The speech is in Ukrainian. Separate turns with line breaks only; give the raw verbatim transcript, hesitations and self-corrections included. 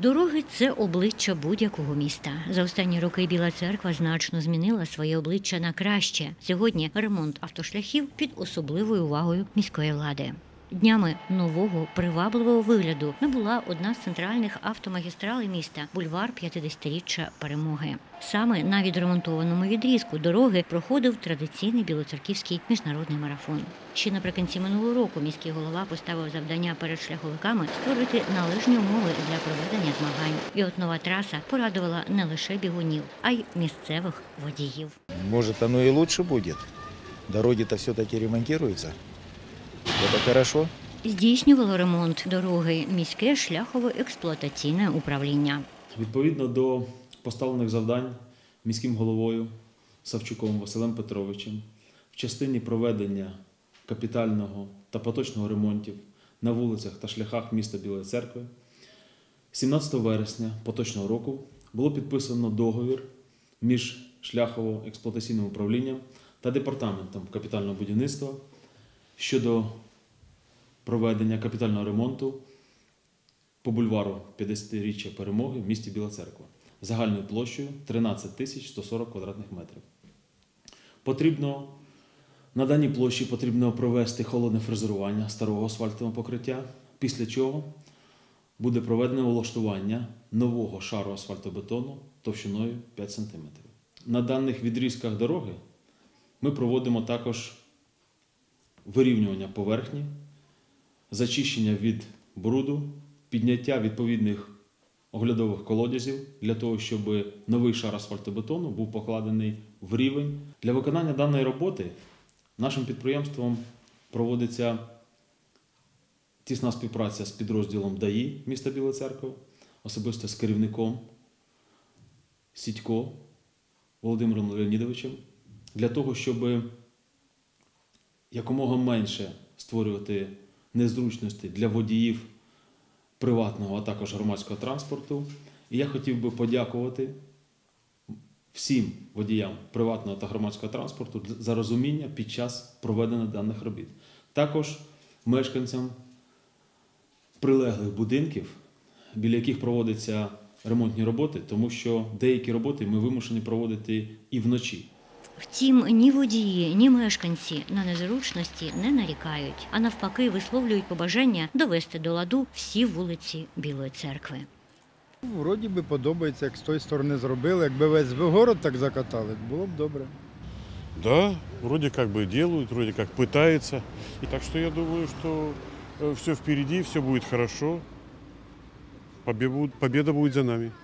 Дороги – це обличчя будь-якого міста. За останні роки Біла Церква значно змінила своє обличчя на краще. Сьогодні ремонт автошляхів під особливою увагою міської влади. Днями нового привабливого вигляду набула одна з центральних автомагістралей міста – бульвар п'ятдесятиріччя Перемоги. Саме на відремонтованому відрізку дороги проходив традиційний білоцерківський міжнародний марафон. Ще наприкінці минулого року міський голова поставив завдання перед шляховиками створити належні умови для проведення змагань. І от нова траса порадувала не лише бігунів, а й місцевих водіїв.
Може, воно і краще буде. Дороги-то все-таки ремонтуються. Це хорошо.
Здійснювало ремонт дороги міське шляхово-експлуатаційне управління.
Відповідно до поставлених завдань міським головою Савчуком Василем Петровичем в частині проведення капітального та поточного ремонтів на вулицях та шляхах міста Білої Церкви сімнадцятого вересня поточного року було підписано договір між шляхово-експлуатаційним управлінням та департаментом капітального будівництва щодо проведення капітального ремонту по бульвару п'ятдесятиріччя Перемоги в місті Біла Церква загальною площею тринадцять тисяч сто сорок квадратних метрів. Потрібно, на даній площі потрібно провести холодне фрезерування старого асфальтового покриття, після чого буде проведено влаштування нового шару асфальтобетону товщиною п'ять сантиметрів. На даних відрізках дороги ми проводимо також вирівнювання поверхні, зачищення від бруду, підняття відповідних оглядових колодязів для того, щоб новий шар асфальтобетону був покладений в рівень. Для виконання даної роботи нашим підприємством проводиться тісна співпраця з підрозділом ДАІ міста Біла Церква, особисто з керівником Сідько Володимиром Леонідовичем, для того, щоб якомога менше створювати незручності для водіїв приватного, а також громадського транспорту. І я хотів би подякувати всім водіям приватного та громадського транспорту за розуміння під час проведення даних робіт. Також мешканцям прилеглих будинків, біля яких проводяться ремонтні роботи, тому що деякі роботи ми вимушені проводити і вночі.
Втім, ні водії, ні мешканці на незручності не нарікають, а навпаки висловлюють побажання довести до ладу всі вулиці Білої Церкви.
Вроді би подобається, як з тої сторони зробили. Якби весь город так закатали, було б добре.
Да, вроде как бы делают, вроде как пытаются. И так что я думаю, что все впереди, все будет хорошо. Победа будет за нами.